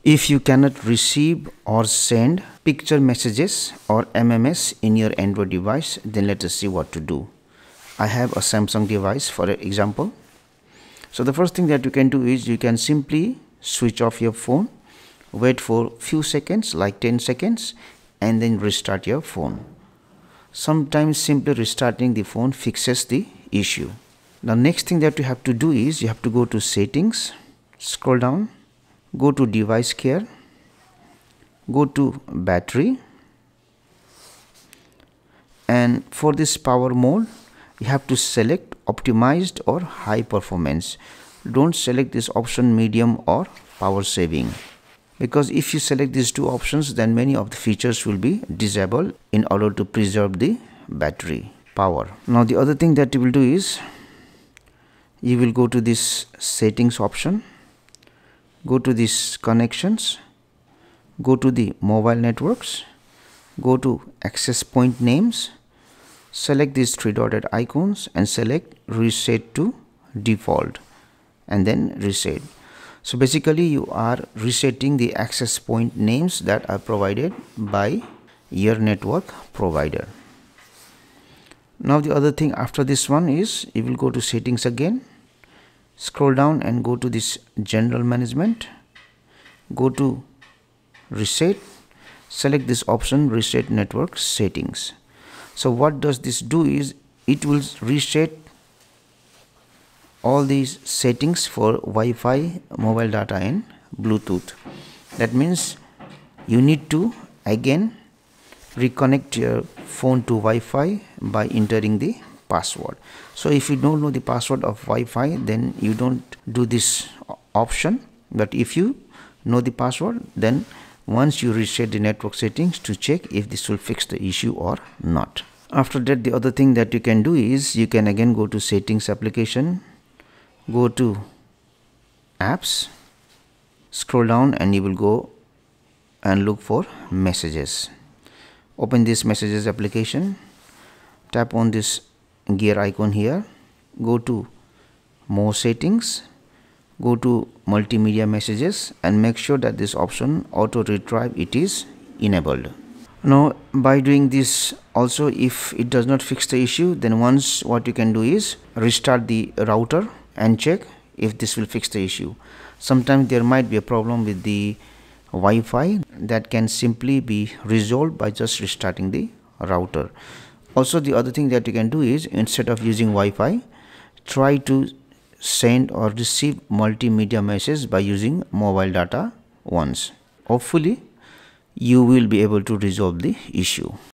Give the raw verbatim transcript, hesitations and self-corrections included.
If you cannot receive or send picture messages or M M S in your Android device, then let us see what to do. I have a Samsung device for example. So the first thing that you can do is you can simply switch off your phone, wait for few seconds like ten seconds, and then restart your phone. Sometimes simply restarting the phone fixes the issue. The next thing that you have to do is you have to go to settings, scroll down, go to device care, go to battery, and for this power mode you have to select optimized or high performance. Don't select this option medium or power saving, because if you select these two options, then many of the features will be disabled in order to preserve the battery power. Now the other thing that you will do is you will go to this settings option, go to this connections, go to the mobile networks, go to access point names, select these three dotted icons and select reset to default and then reset. So basically you are resetting the access point names that are provided by your network provider. Now the other thing after this one is you will go to settings again, scroll down and go to this general management, go to reset, select this option reset network settings. So what does this do is it will reset all these settings for Wi-Fi, mobile data and Bluetooth. That means you need to again reconnect your phone to Wi-Fi by entering the password. So if you don't know the password of Wi-Fi, then you don't do this option. But if you know the password, then once you reset the network settings to check if this will fix the issue or not. After that, the other thing that you can do is you can again go to settings application, go to apps, scroll down and you will go and look for messages. Open this messages application, tap on this gear icon here, go to more settings, go to multimedia messages and make sure that this option auto retrieve it is enabled. Now by doing this also, if it does not fix the issue, then once what you can do is restart the router and check if this will fix the issue. Sometimes there might be a problem with the Wi-Fi that can simply be resolved by just restarting the router. Also the other thing that you can do is instead of using Wi-Fi, try to send or receive multimedia message by using mobile data once. Hopefully you will be able to resolve the issue.